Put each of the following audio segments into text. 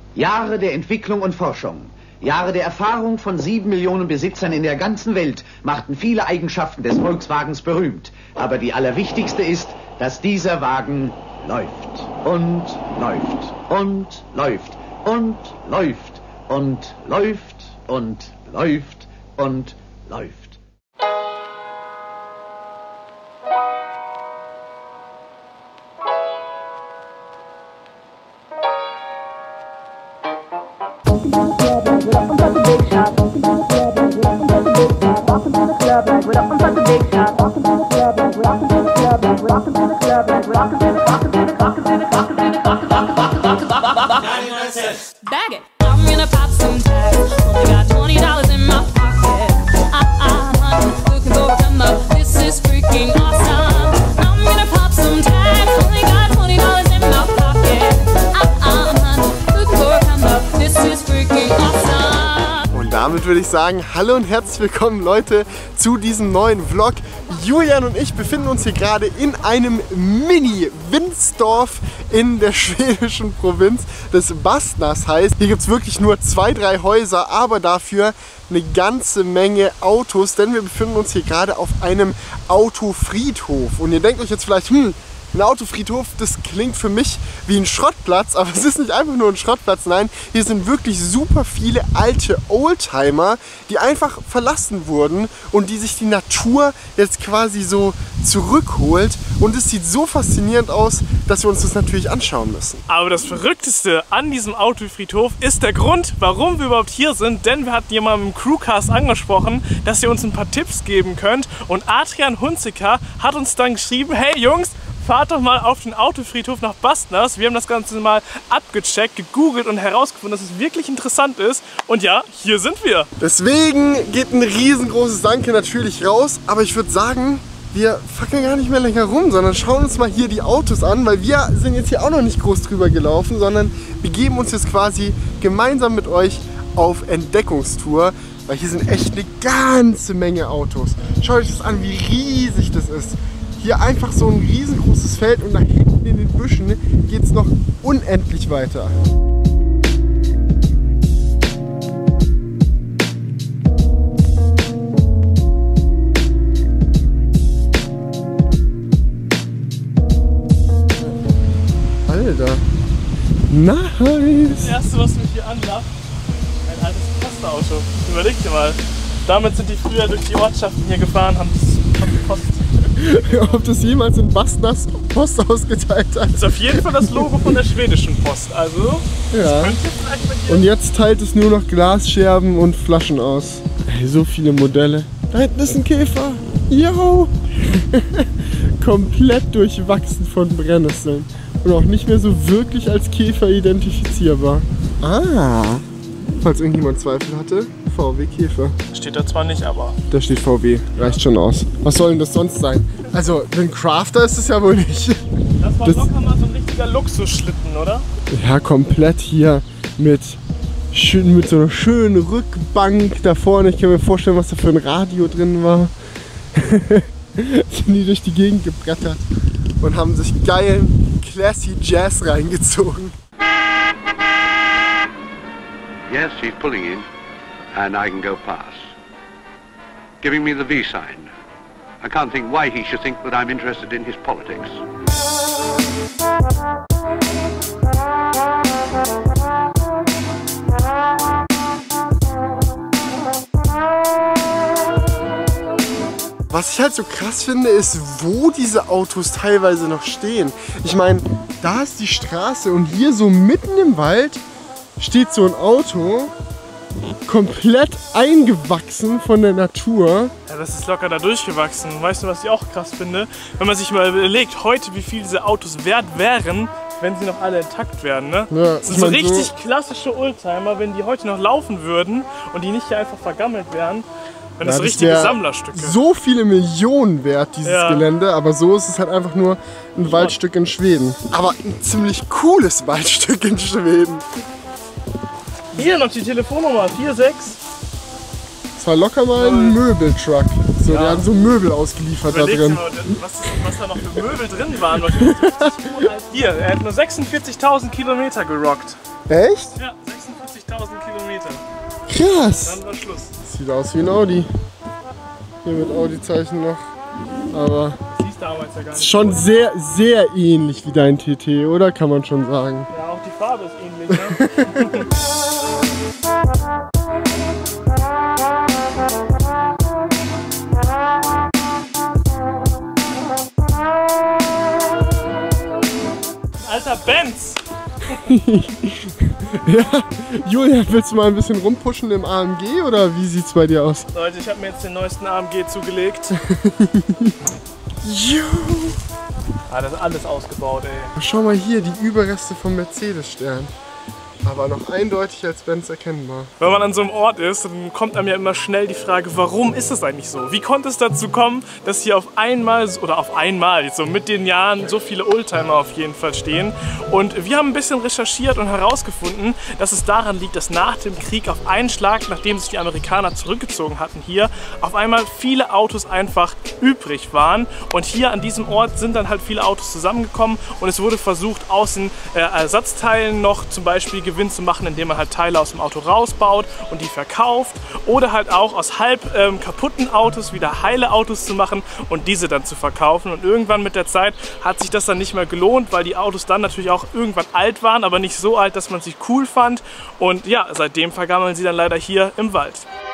Jahre der Entwicklung und Forschung, Jahre der Erfahrung von 7 Millionen Besitzern in der ganzen Welt machten viele Eigenschaften des Volkswagens berühmt. Aber die allerwichtigste ist, dass dieser Wagen läuft und läuft und läuft und läuft und läuft und läuft und läuft. Bag it. I'm gonna pop some tags. Only got $20 in my pocket. Looking for a come up. This is freaking awesome. I'm gonna pop some tags. Only got $20 in my pocket. Looking for a come up. This is freaking awesome. Und damit würde ich sagen, hallo und herzlich willkommen Leute zu diesem neuen Vlog. Julian und ich befinden uns hier gerade in einem Mini-Windsdorf in der schwedischen Provinz des Bastnäs heißt. Hier gibt es wirklich nur 2, 3 Häuser, aber dafür eine ganze Menge Autos, denn wir befinden uns hier gerade auf einem Autofriedhof. Und ihr denkt euch jetzt vielleicht, ein Autofriedhof, das klingt für mich wie ein Schrottplatz, aber es ist nicht einfach nur ein Schrottplatz, nein, hier sind wirklich super viele alte Oldtimer, die einfach verlassen wurden und die sich die Natur jetzt quasi so zurückholt, und es sieht so faszinierend aus, dass wir uns das natürlich anschauen müssen. Aber das Verrückteste an diesem Autofriedhof ist der Grund, warum wir überhaupt hier sind, denn wir hatten jemanden im Crewcast angesprochen, dass ihr uns ein paar Tipps geben könnt, und Adrian Hunziker hat uns dann geschrieben, hey Jungs, fahrt doch mal auf den Autofriedhof nach Bastnäs. Wir haben das Ganze mal abgecheckt, gegoogelt und herausgefunden, dass es wirklich interessant ist. Und ja, hier sind wir. Deswegen geht ein riesengroßes Danke natürlich raus. Aber ich würde sagen, wir fackeln gar nicht mehr länger rum, sondern schauen uns mal hier die Autos an. Weil wir sind jetzt hier auch noch nicht groß drüber gelaufen, sondern wir geben uns jetzt quasi gemeinsam mit euch auf Entdeckungstour. Weil hier sind echt eine ganze Menge Autos. Schaut euch das an, wie riesig das ist. Hier einfach so ein riesengroßes Feld, und nach hinten in den Büschen geht es noch unendlich weiter. Alter, nice! Das erste, was mich hier anlacht, ein altes Postauto. Überleg dir mal. Damit sind die früher durch die Ortschaften hier gefahren, haben Post. Ob das jemals in Bastnäs Post ausgeteilt hat. Das ist auf jeden Fall das Logo von der schwedischen Post. Also, ja. das könnte vielleicht bei dir. Und jetzt teilt es nur noch Glasscherben und Flaschen aus. Ey, so viele Modelle. Da hinten ist ein Käfer. Yo! Komplett durchwachsen von Brennnesseln. Und auch nicht mehr so wirklich als Käfer identifizierbar. Ah! Falls irgendjemand Zweifel hatte, VW Käfer. Steht da zwar nicht, aber... Da steht VW, reicht schon aus. Was soll denn das sonst sein? Also, ein Crafter ist es ja wohl nicht. Das war locker mal so ein richtiger Luxusschlitten, oder? Ja, komplett hier mit so einer schönen Rückbank da vorne. Ich kann mir vorstellen, was da für ein Radio drin war. Sind die durch die Gegend gebrettert und haben sich geilen Classy Jazz reingezogen. Yes, he's pulling in, and I can go past. Giving me the V sign. I can't think why he should think that I'm interested in his politics. Was ich halt so krass finde, ist, wo diese Autos teilweise noch stehen. Ich meine, da ist die Straße, und hier so mitten im Wald steht so ein Auto, komplett eingewachsen von der Natur. Ja, das ist locker da durchgewachsen. Weißt du, was ich auch krass finde? Wenn man sich mal überlegt, heute wie viel diese Autos wert wären, wenn sie noch alle intakt wären, ne? Ja, das sind so richtig klassische Oldtimer, wenn die heute noch laufen würden und die nicht hier einfach vergammelt wären, wenn das richtige Sammlerstücke. So viele Millionen wert, dieses Gelände, aber so ist es halt einfach nur ein Waldstück in Schweden. Aber ein ziemlich cooles Waldstück in Schweden. Hier noch die Telefonnummer, 46. Das war locker mal ein Möbeltruck. So, der hat so Möbel ausgeliefert da drin. Mal, was da noch für Möbel drin waren. Hier, er hat nur 46.000 Kilometer gerockt. Echt? Ja, 80.000 Kilometer. Krass. Dann war Schluss. Sieht aus wie ein Audi. Hier mit Audi-Zeichen noch. Aber Das hieß damals ja gar ist nicht. schon sehr, sehr ähnlich wie dein TT, oder? Kann man schon sagen. Ja, auch die Farbe ist ähnlich, ne? Alter Benz! Ja, Julian, willst du mal ein bisschen rumpushen im AMG oder wie sieht's bei dir aus? Leute, ich habe mir jetzt den neuesten AMG zugelegt. Jo. Ah, das ist alles ausgebaut, ey. Schau mal hier, die Überreste vom Mercedes-Stern. Aber noch eindeutig als Benz erkennbar. Wenn man an so einem Ort ist, dann kommt einem ja immer schnell die Frage, warum ist es eigentlich so? Wie konnte es dazu kommen, dass hier auf einmal, jetzt so mit den Jahren, so viele Oldtimer auf jeden Fall stehen? Und wir haben ein bisschen recherchiert und herausgefunden, dass es daran liegt, dass nach dem Krieg auf einen Schlag, nachdem sich die Amerikaner zurückgezogen hatten hier, auf einmal viele Autos einfach übrig waren. Und hier an diesem Ort sind dann halt viele Autos zusammengekommen und es wurde versucht, aus den Ersatzteilen noch zum Beispiel Gewinn zu machen, indem man halt Teile aus dem Auto rausbaut und die verkauft oder halt auch aus halb kaputten Autos wieder heile Autos zu machen und diese dann zu verkaufen. Und irgendwann mit der Zeit hat sich das dann nicht mehr gelohnt, weil die Autos dann natürlich auch irgendwann alt waren, aber nicht so alt, dass man sie cool fand. Und ja, seitdem vergammeln sie dann leider hier im Wald.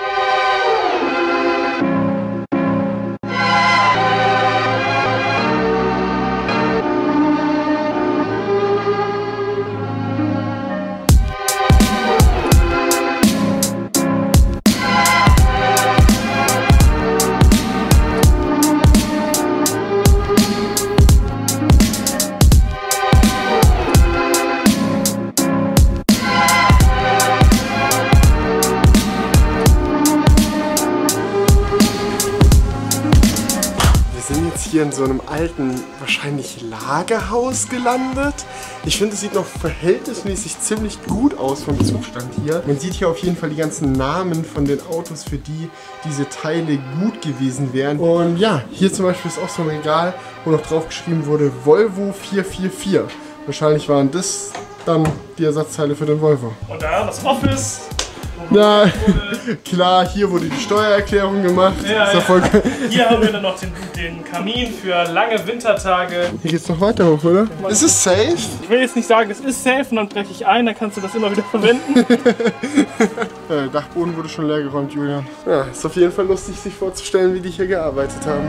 Hier in so einem alten, wahrscheinlich Lagerhaus gelandet. Ich finde, es sieht noch verhältnismäßig ziemlich gut aus vom Zustand hier. Man sieht hier auf jeden Fall die ganzen Namen von den Autos, für die diese Teile gut gewesen wären. Und ja, hier zum Beispiel ist auch so ein Regal, wo noch drauf geschrieben wurde Volvo 444. Wahrscheinlich waren das dann die Ersatzteile für den Volvo. Und da das Office. Na, klar, hier wurde die Steuererklärung gemacht. Ja, ist ja voll... Hier haben wir dann noch den Kamin für lange Wintertage. Hier geht's noch weiter hoch, oder? Ist es safe? Ich will jetzt nicht sagen, es ist safe und dann breche ich ein, dann kannst du das immer wieder verwenden. Der Dachboden wurde schon leer geräumt, Julian. Ja, ist auf jeden Fall lustig, sich vorzustellen, wie die hier gearbeitet haben.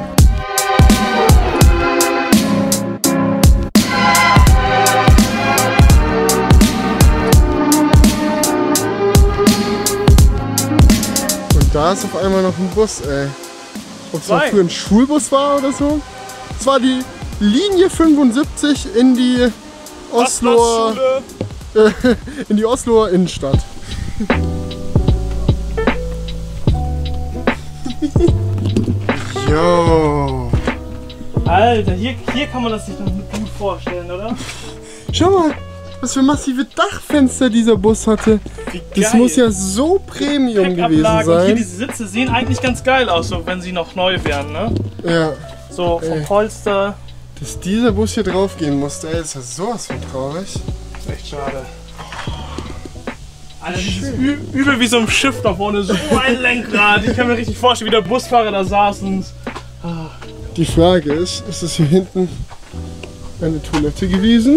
Da ist auf einmal noch ein Bus, ey. Ob es mal früher ein Schulbus war oder so. Es war die Linie 75 in die Osloer, in die Osloer Innenstadt. Jo. Alter, hier kann man das sich noch gut vorstellen, oder? Schau mal, was für massive Dachfenster dieser Bus hatte. Das muss ja so Premium gewesen sein. Und hier diese Sitze sehen eigentlich ganz geil aus, so wenn sie noch neu wären, ne? Ja. So vom Polster. Dass dieser Bus hier drauf gehen musste, ey, ist ja sowas von traurig. Das ist echt schade. Alter, das ist übel wie so ein Schiff da vorne, so ein Lenkrad. Ich kann mir richtig vorstellen, wie der Busfahrer da saß und... Die Frage ist es hier hinten eine Toilette gewesen?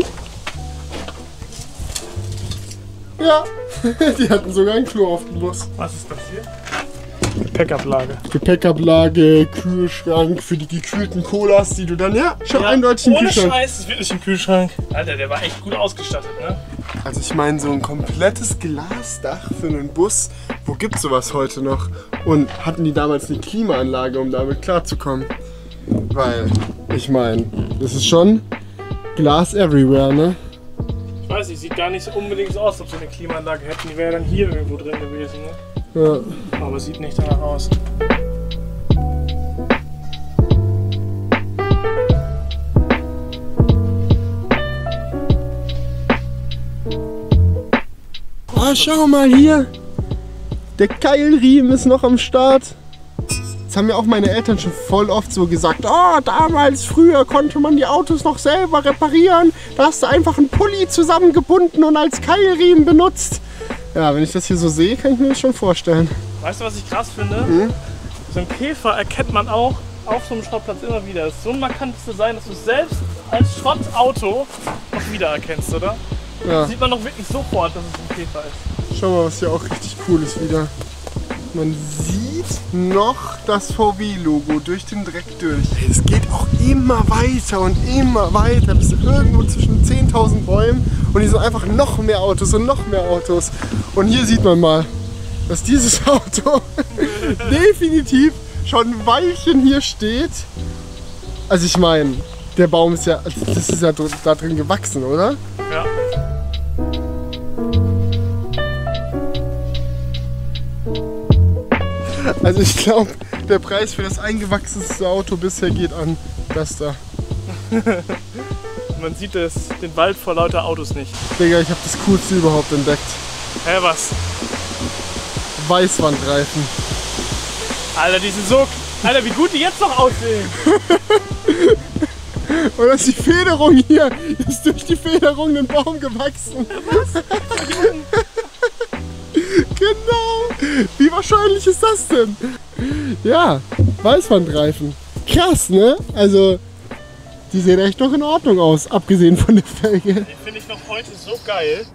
Ja, die hatten sogar ein Klo auf dem Bus. Was ist das hier? Gepäckablage. Gepäckablage, Kühlschrank für die gekühlten Colas, die du dann, schon eindeutig im Kühlschrank. Ohne Scheiß, das wird nicht im Kühlschrank. Alter, der war echt gut ausgestattet, ne? Also ich meine, so ein komplettes Glasdach für einen Bus, wo gibt's sowas heute noch? Und hatten die damals eine Klimaanlage, um damit klarzukommen? Weil, ich meine, das ist schon Glas everywhere, ne? Ich weiß nicht, sieht gar nicht unbedingt so aus, ob sie eine Klimaanlage hätten. Die wäre dann hier irgendwo drin gewesen, ne? Ja. Aber sieht nicht danach aus. Oh, schau mal hier. Der Keilriemen ist noch am Start. Das haben mir auch meine Eltern schon voll oft so gesagt. Oh, damals, früher konnte man die Autos noch selber reparieren. Da hast du einfach einen Pulli zusammengebunden und als Keilriemen benutzt. Ja, wenn ich das hier so sehe, kann ich mir das schon vorstellen. Weißt du, was ich krass finde? So einen Käfer erkennt man auch auf so einem Schrottplatz immer wieder. Es ist so ein markantes Design, dass du es selbst als Schrottauto noch wiedererkennst, oder? Ja. Das sieht man doch wirklich sofort, dass es ein Käfer ist. Schau mal, was hier auch richtig cool ist wieder. Man sieht noch das VW-Logo durch den Dreck durch. Es geht auch immer weiter und immer weiter, bis irgendwo zwischen 10.000 Bäumen und hier sind einfach noch mehr Autos und noch mehr Autos. Und hier sieht man mal, dass dieses Auto definitiv schon ein Weilchen hier steht. Also ich meine, der Baum ist ja, das ist ja da drin gewachsen, oder? Ja. Also ich glaube, der Preis für das eingewachsenste Auto bisher geht an das da. Man sieht den Wald vor lauter Autos nicht. Digga, ich habe das Coolste überhaupt entdeckt. Hä, was? Weißwandreifen. Alter, die sind so... Alter, wie gut die jetzt noch aussehen. Und das ist die Federung hier. Ist durch die Federung ein Baum gewachsen. Was? Genau. Wie wahrscheinlich ist das denn? Ja, Weißwandreifen. Krass, ne? Also, die sehen echt noch in Ordnung aus, abgesehen von der Felge. Die finde ich noch heute so geil.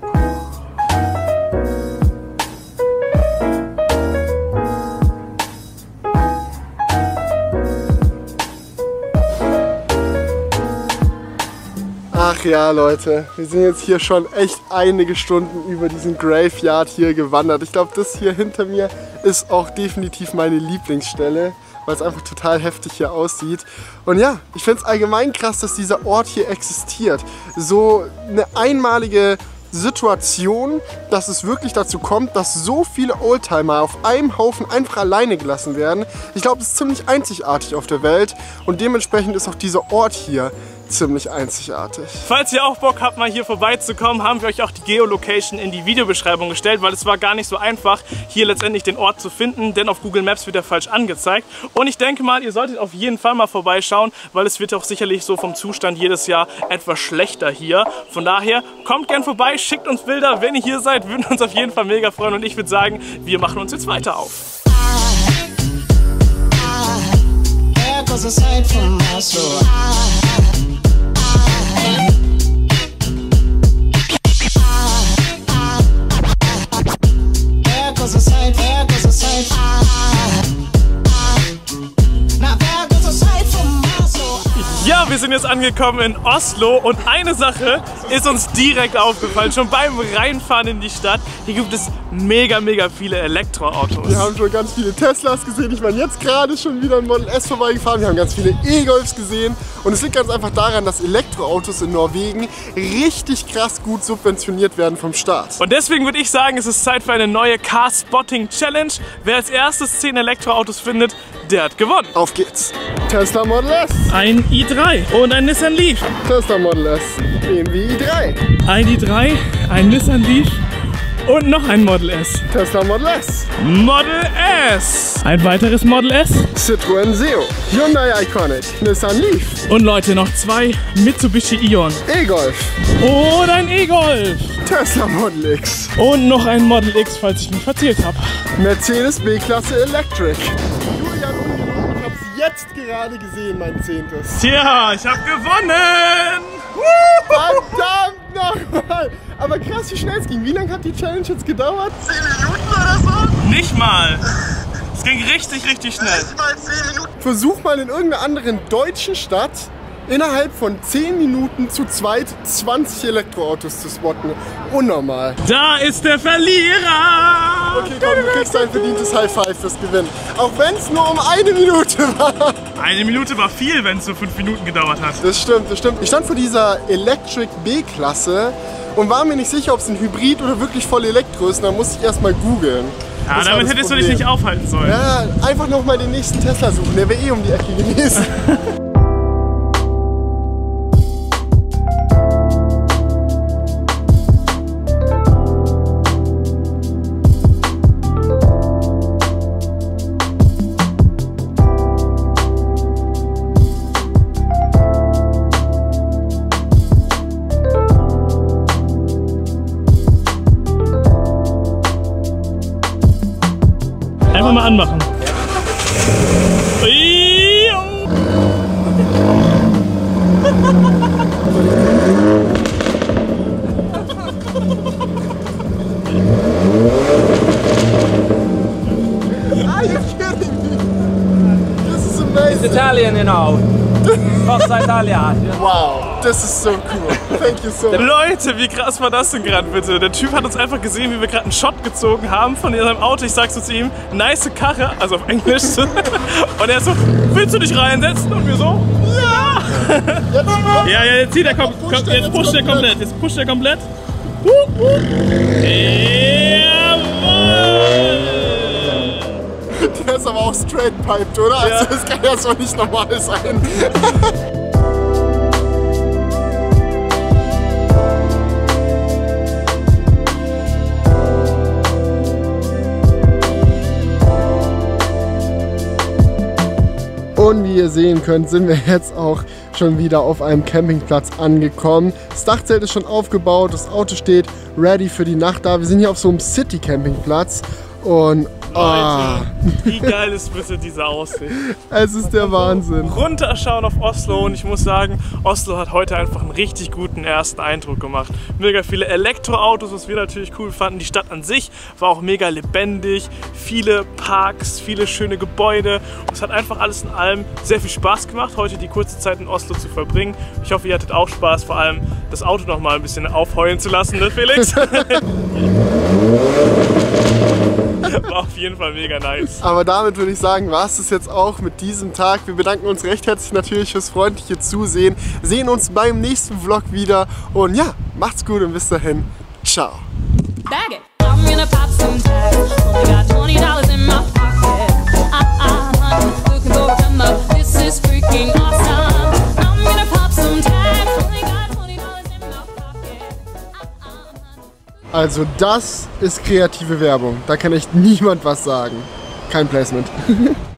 Ach ja, Leute, wir sind jetzt hier schon echt einige Stunden über diesen Graveyard hier gewandert. Ich glaube, das hier hinter mir ist auch definitiv meine Lieblingsstelle, weil es einfach total heftig hier aussieht. Und ja, ich finde es allgemein krass, dass dieser Ort hier existiert. So eine einmalige Situation, dass es wirklich dazu kommt, dass so viele Oldtimer auf einem Haufen einfach alleine gelassen werden. Ich glaube, das ist ziemlich einzigartig auf der Welt und dementsprechend ist auch dieser Ort hier ziemlich einzigartig. Falls ihr auch Bock habt, mal hier vorbeizukommen, haben wir euch auch die Geolocation in die Videobeschreibung gestellt, weil es war gar nicht so einfach, hier letztendlich den Ort zu finden, denn auf Google Maps wird er falsch angezeigt. Und ich denke mal, ihr solltet auf jeden Fall mal vorbeischauen, weil es wird auch sicherlich so vom Zustand jedes Jahr etwas schlechter hier. Von daher, kommt gern vorbei, schickt uns Bilder, wenn ihr hier seid, würden uns auf jeden Fall mega freuen und ich würde sagen, wir machen uns jetzt weiter auf. There goes a sight from my soul. There goes a sight, there goes a sight. Now there goes a sight from my soul. Ja, wir sind jetzt angekommen in Oslo und eine Sache ist uns direkt aufgefallen, schon beim Reinfahren in die Stadt. Hier gibt es mega viele Elektroautos. Wir haben schon ganz viele Teslas gesehen. Ich meine, jetzt gerade schon wieder ein Model S vorbeigefahren. Wir haben ganz viele E-Golfs gesehen. Und es liegt ganz einfach daran, dass Elektroautos in Norwegen richtig krass gut subventioniert werden vom Staat. Und deswegen würde ich sagen, es ist Zeit für eine neue Car-Spotting-Challenge. Wer als erstes 10 Elektroautos findet, der hat gewonnen. Auf geht's. Tesla Model S. Ein i3 und ein Nissan Leaf. Tesla Model S. BMW i3. Ein i3, ein Nissan Leaf und noch ein Model S. Tesla Model S. Model S. Ein weiteres Model S. Citroën Seo. Hyundai Iconic. Nissan Leaf. Und Leute, noch 2 Mitsubishi Ion. E-Golf. Und ein E-Golf. Tesla Model X. Und noch ein Model X, falls ich mich verzählt habe. Mercedes B-Klasse Electric. Julian, ungelogen, ich hab's jetzt gerade gesehen, mein 10. Tja, ich habe gewonnen. Verdammt nochmal! Aber krass, wie schnell es ging. Wie lange hat die Challenge jetzt gedauert? 10 Minuten oder so? Nicht mal. Es ging richtig schnell. Nicht mal 10 Minuten. Versuch mal in irgendeiner anderen deutschen Stadt innerhalb von 10 Minuten zu zweit 20 Elektroautos zu spotten. Unnormal. Da ist der Verlierer. Okay, komm, du kriegst ein verdientes High Five fürs Gewinnen. Auch wenn es nur um 1 Minute war. 1 Minute war viel, wenn es so 5 Minuten gedauert hat. Das stimmt, das stimmt. Ich stand vor dieser Electric B-Klasse und war mir nicht sicher, ob es ein Hybrid oder wirklich voll Elektro ist. Und dann musste ich erstmal googeln. Ja, Das war damit das hättest du Problem. dich nicht aufhalten sollen. Ja, einfach nochmal den nächsten Tesla suchen. Der wäre eh um die Ecke gewesen. Einfach mal anmachen. Are you kidding me? This is amazing. It's Italian, you know. Forza Italia. Wow, this is so cool. Thank you so much. Leute, wie krass war das denn gerade bitte? Der Typ hat uns einfach gesehen, wie wir gerade einen Shot gezogen haben von seinem Auto. Ich sag so zu ihm, nice Karre, also auf Englisch. Und er so, willst du dich reinsetzen? Und wir so, ja! Ja, jetzt zieht er komplett. Jetzt pusht er komplett. Jetzt pusht er komplett. Der ist aber auch straight piped, oder? Ja. Also das kann ja so nicht normal sein. Und wie ihr sehen könnt, sind wir jetzt auch schon wieder auf einem Campingplatz angekommen. Das Dachzelt ist schon aufgebaut, das Auto steht ready für die Nacht da. Wir sind hier auf so einem City-Campingplatz und Leute, wie geil ist bitte diese Aussicht? es ist der Wahnsinn. Runterschauen auf Oslo und ich muss sagen, Oslo hat heute einfach einen richtig guten ersten Eindruck gemacht. Mega viele Elektroautos, was wir natürlich cool fanden. Die Stadt an sich war auch mega lebendig, viele Parks, viele schöne Gebäude. Und es hat einfach alles in allem sehr viel Spaß gemacht, heute die kurze Zeit in Oslo zu verbringen. Ich hoffe, ihr hattet auch Spaß, vor allem das Auto noch mal ein bisschen aufheulen zu lassen, ne Felix? War auf jeden Fall mega nice. Aber damit würde ich sagen, war es das jetzt auch mit diesem Tag. Wir bedanken uns recht herzlich natürlich fürs freundliche Zusehen. Sehen uns beim nächsten Vlog wieder. Und ja, macht's gut und bis dahin. Ciao. Bag it. I'm gonna pop some tags. Only got $20 in my pocket. Looking for a come up. This is freaking awesome. I'm gonna pop some tags. Only got $20 in my pocket. Also das ist kreative Werbung. Da kann echt niemand was sagen. Kein Placement.